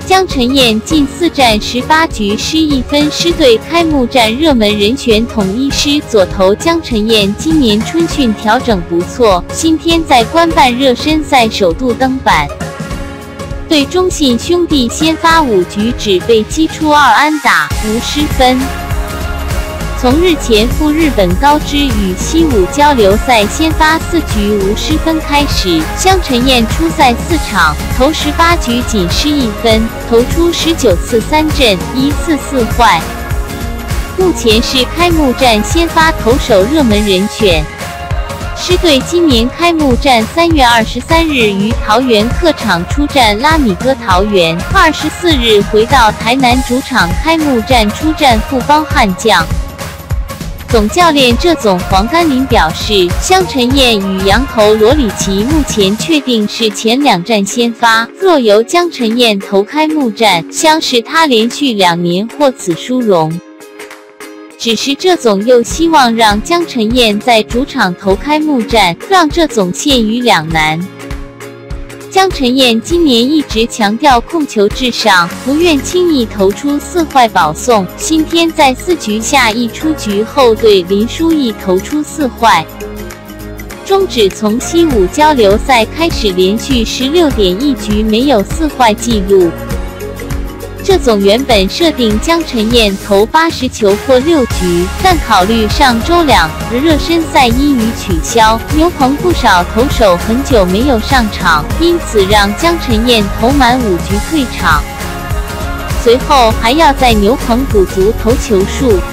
江晨燕近4战18局失1分。狮队开幕战热门人选统一狮左投江晨燕今年春训调整不错，今天在官办热身赛首度登板。对中信兄弟先发5局只被击出2安打，无失分。从日前赴日本高知与西武交流赛先发4局无失分开始，江晨燕出赛4场，投18局仅失1分，投出19次3振，1次4坏。目前是开幕战先发投手热门人选。狮队今年开幕战3月23日于桃园客场出战拉米戈桃园，24日回到台南主场开幕战出战富邦悍将。总教练郑总黄甘霖表示，江晨燕与洋投罗里奇目前确定是前2战先发，若由江晨燕投开幕战，将是他连续2年获此殊荣。只是郑总又希望让江晨燕在主场投开幕战，让郑总陷于两难。江晨燕今年一直强调控球至上，不愿轻易投出4坏保送。今天在4局下1出局后对林书义投出4坏，终止从西武交流赛开始连续16.1局没有4坏纪录。郑总原本设定江晨燕投80球或6局，但考虑上周2日热身赛因于取消，牛棚不少投手很久没有上场，因此让江晨燕投满5局退场。随后还要在牛棚补足投球数，